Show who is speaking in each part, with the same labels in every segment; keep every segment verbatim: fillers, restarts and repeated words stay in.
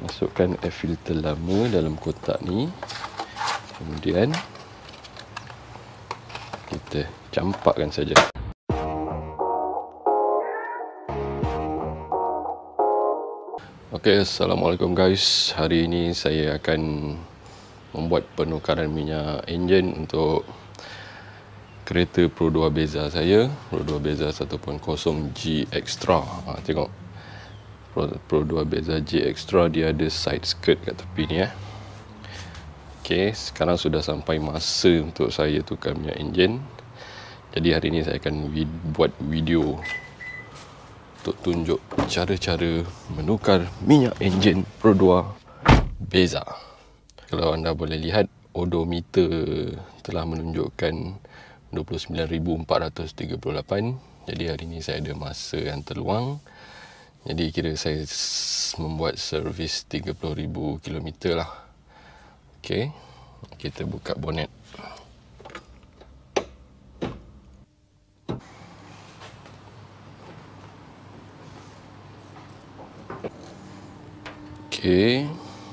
Speaker 1: masukkan air filter lama dalam kotak ni. Kemudian kita campakkan saja. Okey, assalamualaikum guys. Hari ini saya akan membuat penukaran minyak enjin untuk kereta Pro dua Beza saya, Pro dua Beza satu titik kosong G Extra. Ha, tengok Pro, Pro dua Beza G Extra, dia ada side skirt kat tepi ni ya. Okey, sekarang sudah sampai masa untuk saya tukar minyak enjin. Jadi hari ini saya akan vid buat video untuk tunjuk cara-cara menukar minyak enjin Pro dua Beza. Kalau anda boleh lihat, odometer telah menunjukkan dua puluh sembilan ribu empat ratus tiga puluh lapan. Jadi hari ini saya ada masa yang terluang. Jadi kira saya membuat servis tiga puluh ribu kilometer lah. Okey, kita buka bonet. Okey.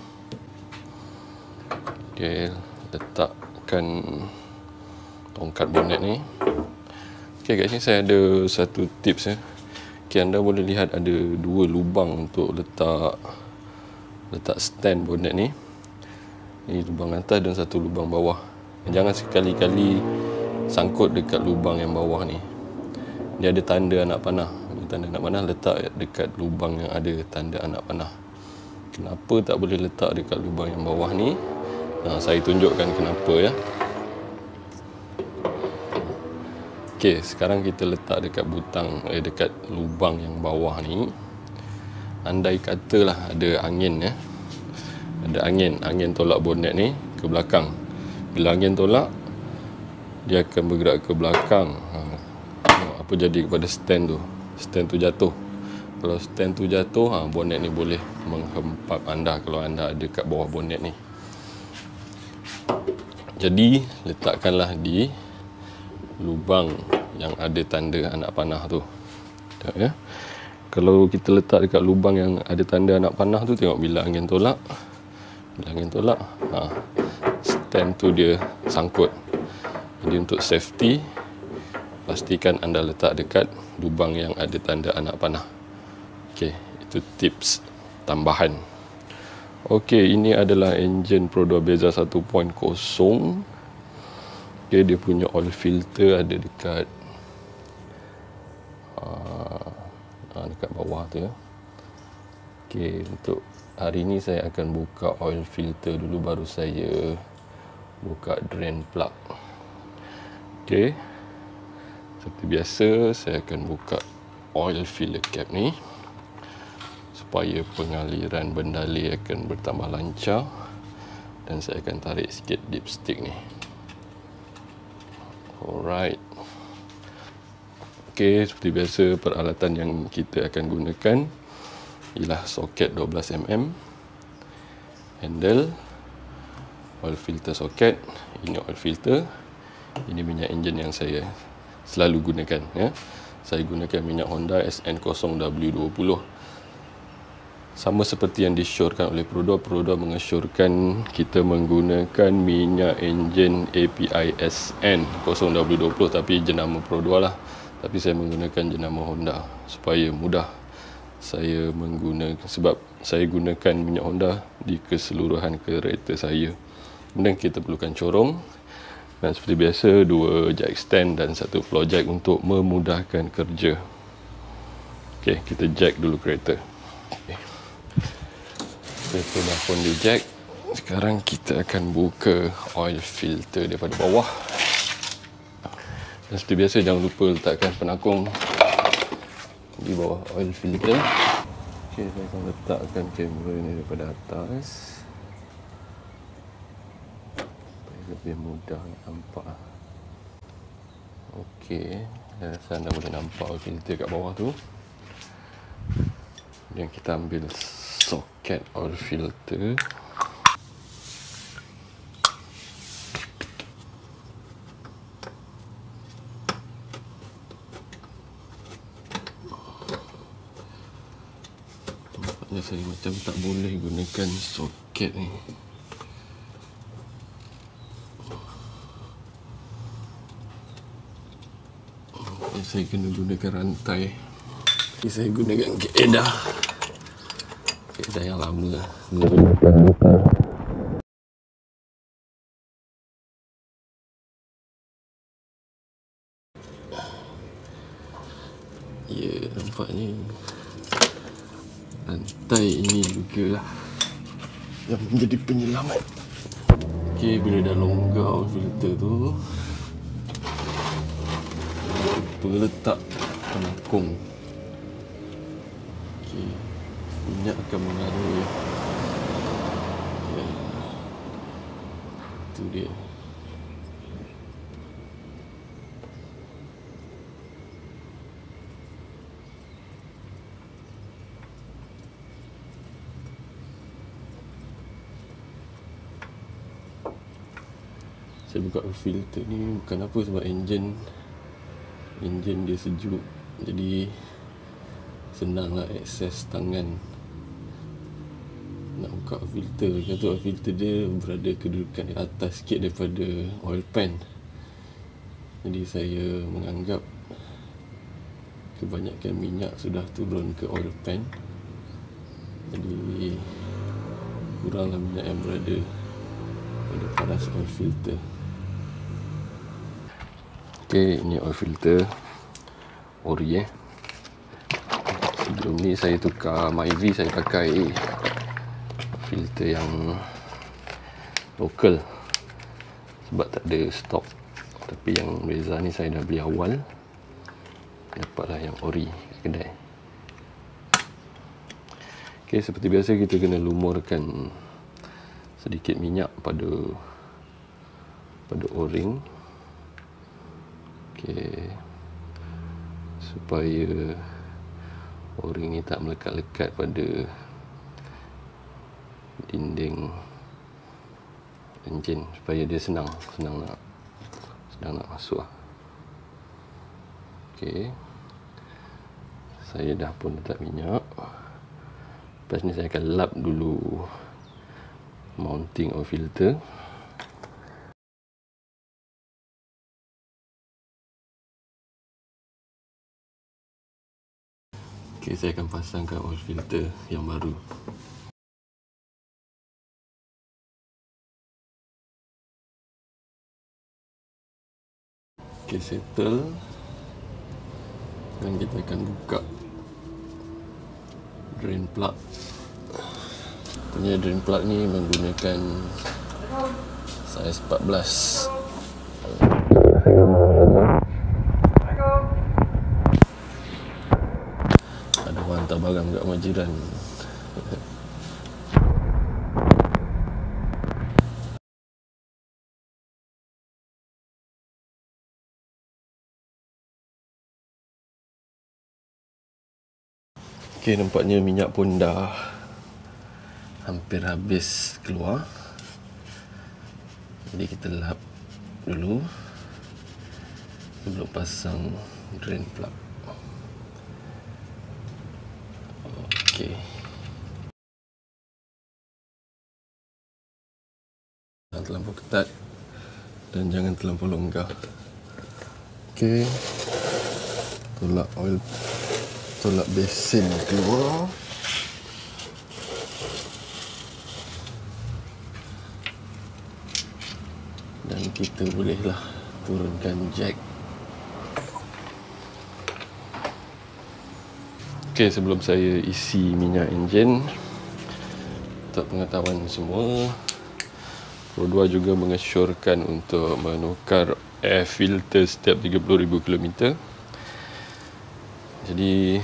Speaker 1: Okey, letakkan tongkat bonet ni. Okey kat sini saya ada satu tips ya. Okey, anda boleh lihat ada dua lubang untuk letak letak stand bonet ni. Ini lubang atas dan satu lubang bawah. Jangan sekali-kali sangkut dekat lubang yang bawah ni. Dia ada tanda anak panah. Tanda anak panah letak dekat lubang yang ada tanda anak panah. Kenapa tak boleh letak dekat lubang yang bawah ni? Nah, saya tunjukkan kenapa ya. Okey, sekarang kita letak dekat butang eh dekat lubang yang bawah ni. Andai katalah ada angin ya. Ada angin, angin tolak bonet ni ke belakang. Bila angin tolak, dia akan bergerak ke belakang. Ha, apa jadi kepada stand tu? Stand tu jatuh. Kalau stand tu jatuh, ha, bonet ni boleh menghempap anda kalau anda ada kat bawah bonet ni. Jadi letakkanlah di lubang yang ada tanda anak panah tu. Tengok ya. Kalau kita letak dekat lubang yang ada tanda anak panah tu, tengok bila angin tolak, bila angin tolak, ha, stand tu dia sangkut. Jadi untuk safety, pastikan anda letak dekat lubang yang ada tanda anak panah. Okey, itu tips tambahan. Okey, ini adalah enjin Pro dua Beza satu titik kosong. Okey, dia punya oil filter ada dekat uh, dekat bawah tu ya. Okey, untuk hari ini saya akan buka oil filter dulu, baru saya buka drain plug. Okey, seperti biasa saya akan buka oil filler cap ni supaya pengaliran bendali akan bertambah lancar, dan saya akan tarik sikit dipstick ni. Alright. Okey, seperti biasa peralatan yang kita akan gunakan ialah soket dua belas milimeter, handle, oil filter soket, ini oil filter, ini minyak enjin yang saya selalu gunakan ya. Saya gunakan minyak Honda S N nol W dua puluh. Sama seperti yang disyorkan oleh Pro dua, Pro dua mengesyorkan kita menggunakan minyak enjin A P I S N nol W dua puluh, tapi jenama Pro dua lah. Tapi saya menggunakan jenama Honda supaya mudah saya menggunakan, sebab saya gunakan minyak Honda di keseluruhan kereta saya. Kemudian kita perlukan corong, dan seperti biasa dua jack stand dan satu floor jack untuk memudahkan kerja. Okey, kita jack dulu kereta. Okay. Kereta dah pun di jack. Sekarang kita akan buka oil filter daripada bawah. Dan seperti biasa jangan lupa letakkan penakung di bawah oil filter. Okey, saya akan letakkan kamera ini daripada atas supaya lebih mudah nampak. Okey, saya rasa anda boleh nampak oil filter kat bawah tu. Dan kita ambil soket oil filter. Nampaknya saya macam tak boleh gunakan soket ni. Nampaknya saya kena gunakan rantai. Jadi saya gunakan kaedah kaedah yang lama, menggunakan rantai. Ya, nampaknya rantai ini juga lah yang menjadi penyelamat. Okey, bila dah longgar filter tu, kita letak penakung. Okey, minyak akan mengalir. Ya, itu dia. Saya buka filter ni bukan apa sebab enjin enjin dia sejuk, jadi senanglah akses tangan nak buka filter. Kata filter dia berada kedudukan di atas sikit daripada oil pan, jadi saya menganggap kebanyakan minyak sudah turun ke oil pan, jadi kuranglah minyak yang berada pada paras oil filter. Okey, ini oil filter ori eh. Sebelum ni saya tukar Myvi, saya pakai filter yang lokal sebab tak ada stok. Tapi yang Reza ni saya dah beli awal, dapatlah yang ori kat kedai. Okey, seperti biasa kita kena lumurkan sedikit minyak pada pada o-ring. Okey, supaya o-ring ni tak melekat-lekat pada dinding enjin, supaya dia senang senang nak senang nak masuk. Okey, saya dah pun letak minyak. Lepas ni saya akan lap dulu mounting oil filter. Okay, saya akan pasangkan oil filter yang baru. Okay, settle. Dan kita akan buka drain plug. Punya drain plug ni menggunakan saiz empat belas. Ada orang hantar barang kat rumah jiran. Okey, nampaknya minyak pun dah hampir habis keluar. Jadi kita lap dulu sebelum pasang drain plug. Okey. Jangan terlampau ketat dan jangan terlampau longgar. Okey. Tolak oil, tolak besin keluar. Dan kita bolehlah turunkan jack. Okey, sebelum saya isi minyak enjin, untuk pengetahuan semua, Pro dua juga mengesyorkan untuk menukar air filter setiap tiga puluh ribu kilometer. Jadi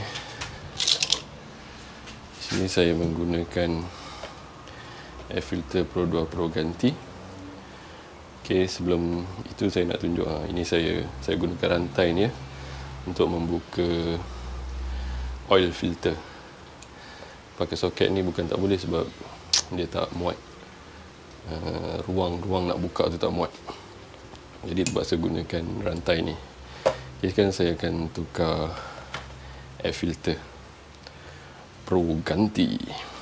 Speaker 1: sini saya menggunakan air filter Pro dua Pro ganti. Okey, sebelum itu saya nak tunjuk, ha, ini saya saya gunakan rantai ni ya, untuk membuka oil filter. Pakai soket ni bukan tak boleh sebab dia tak muat. Uh, ruang-ruang nak buka tu tak muat. Jadi terpaksa gunakan rantai ni. Okay, sekarang saya akan tukar air filter Pro ganti.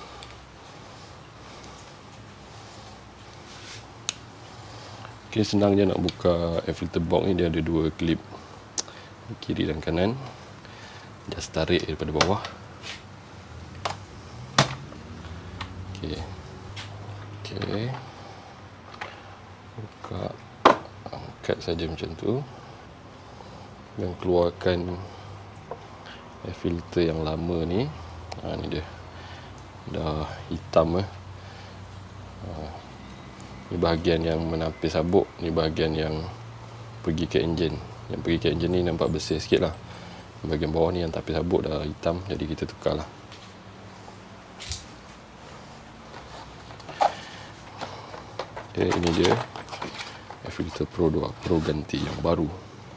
Speaker 1: Okay, senangnya nak buka air filter box ni, dia ada dua klip, kiri dan kanan. Just tarik daripada bawah. Okay. Okay. Buka, angkat saja macam tu dan keluarkan air filter yang lama ni. Ha, ni dia dah hitam eh. Ha, ni bahagian yang menapis sabuk, ni bahagian yang pergi ke enjin. Yang pergi ke enjin ni nampak bersih sikit lah. Bahagian bawah ni yang tapis sabuk dah hitam, jadi kita tukar lah. Okay, ini dia air filter Pro dua Pro ganti yang baru.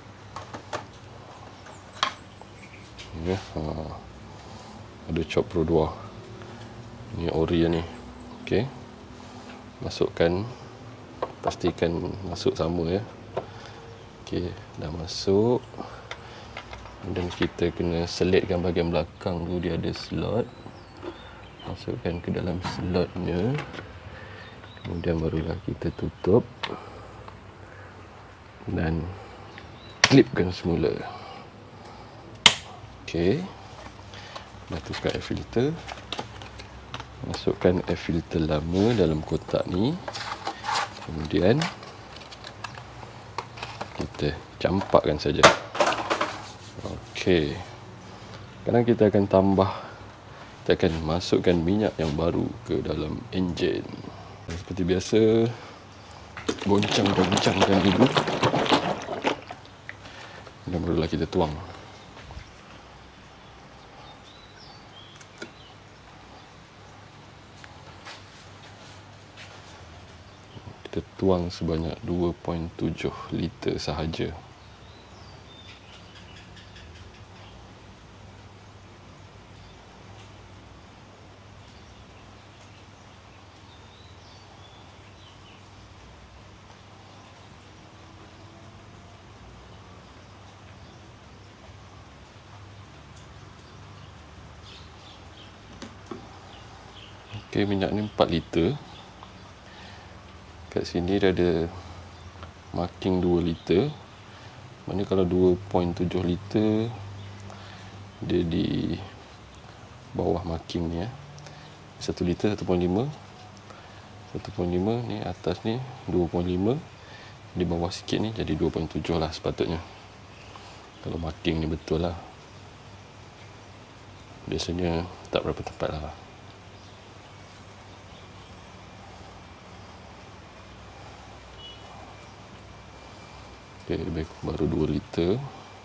Speaker 1: Ya, ha. Ada chop Pro dua. Ni ori ni. Okey. Masukkan, pastikan masuk sama ya. Okey, dah masuk. Dan kita kena selitkan bahagian belakang tu, dia ada slot. Masukkan ke dalam slotnya. Kemudian barulah kita tutup dan klipkan semula. Okey. Dah tukar air filter. Masukkan air filter lama dalam kotak ni. Kemudian kita campakkan saja. Okey. Sekarang kita akan tambah, kita akan masukkan minyak yang baru ke dalam enjin. Seperti biasa, goncang-goncangkan dulu. Dan barulah kita tuang. Kita tuang sebanyak dua perpuluhan tujuh liter sahaja. Okey, minyak ni empat liter. Kat sini dia ada marking dua liter. Maknanya kalau dua perpuluhan tujuh liter, dia di bawah marking ni ya. satu liter satu perpuluhan lima. satu perpuluhan lima ni atas ni dua perpuluhan lima. Di bawah sikit ni jadi dua perpuluhan tujuh lah sepatutnya. Kalau marking ni betul lah. Biasanya tak berapa tepat lah. Okay, lebih baru dua liter.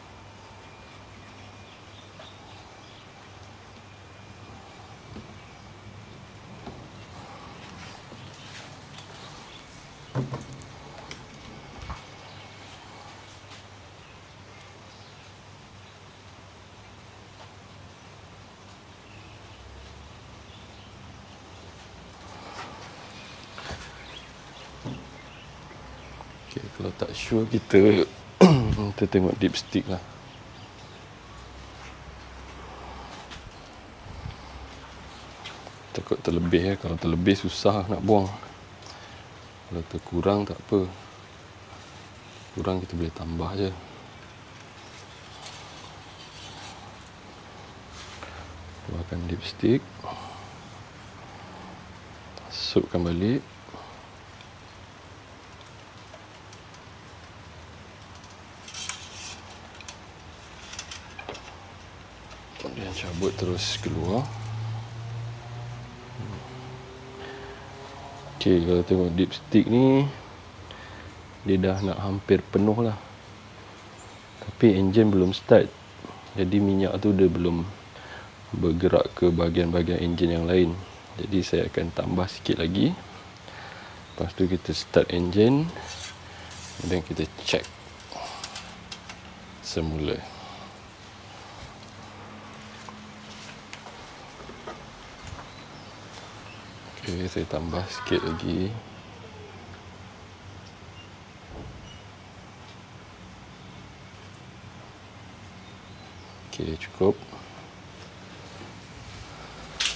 Speaker 1: Okay, kalau tak sure kita kita tengok dipstick lah. Takut terlebih ya. Kalau terlebih susah nak buang. Kalau terkurang tak apa. Kurang kita boleh tambah je. Keluarkan dipstick. Masukkan balik. Kemudian cabut terus keluar. Okey, kalau tengok dipstick ni, dia dah nak hampir penuh lah. Tapi enjin belum start. Jadi minyak tu dia belum bergerak ke bahagian-bahagian enjin yang lain. Jadi saya akan tambah sikit lagi. Lepas tu kita start enjin. Kemudian kita check semula. Okay, saya tambah sikit lagi. Okay, cukup.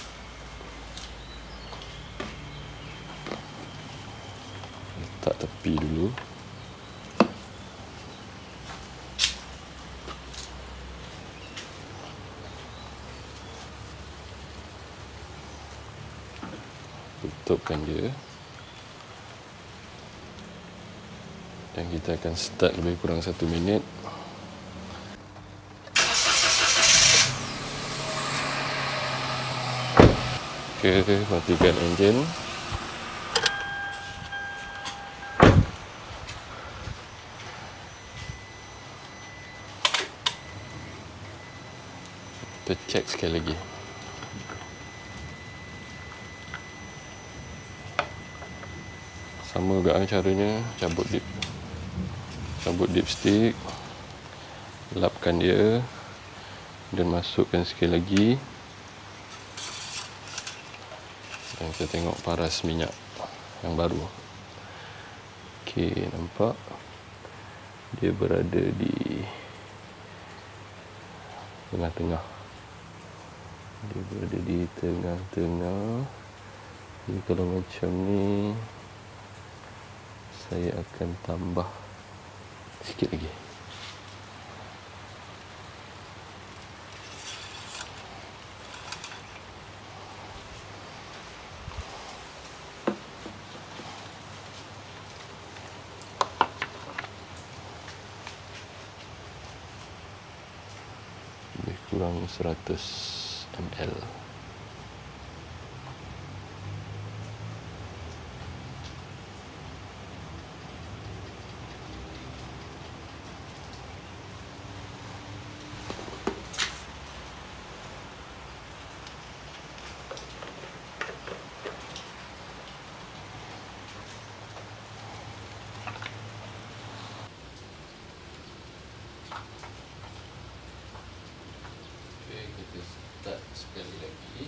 Speaker 1: letak tepi dulu. Tutupkan dia. Dan kita akan start lebih kurang satu minit. Okey, matikan enjin. Kita cek sekali lagi. Sama juga caranya, cabut dip cabut dipstick, lapkan dia dan masukkan sekali lagi. Dan kita tengok paras minyak yang baru. Okey, nampak dia berada di tengah-tengah. Dia berada di tengah-tengah. Jadi kalau macam ni, saya akan tambah sikit lagi. Lebih kurang seratus mililiter. Kita start sekali lagi.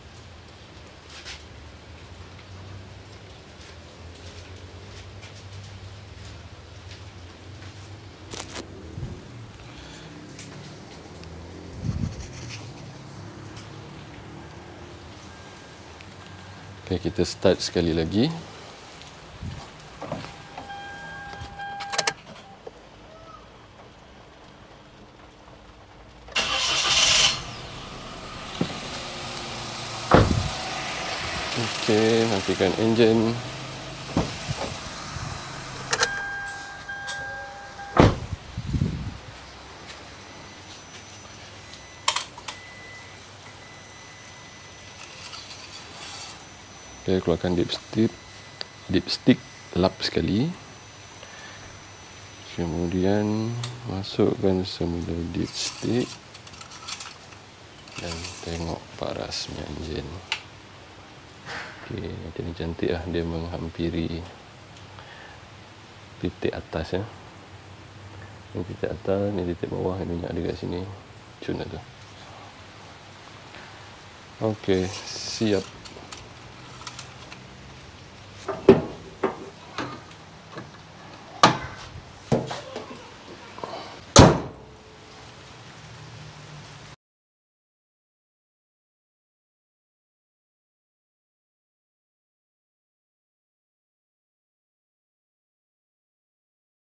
Speaker 1: Okey, kita start sekali lagi. Okey, matikan enjin. Okey, keluarkan dipstick, dipstick lap sekali. Kemudian masukkan semula dipstick dan tengok paras minyak enjin. Okey, macam ni cantik lah, dia menghampiri titik atas ya. Ini titik atas, ni titik bawah, ni minyak ada kat sini. Cun tu. Okey, siap.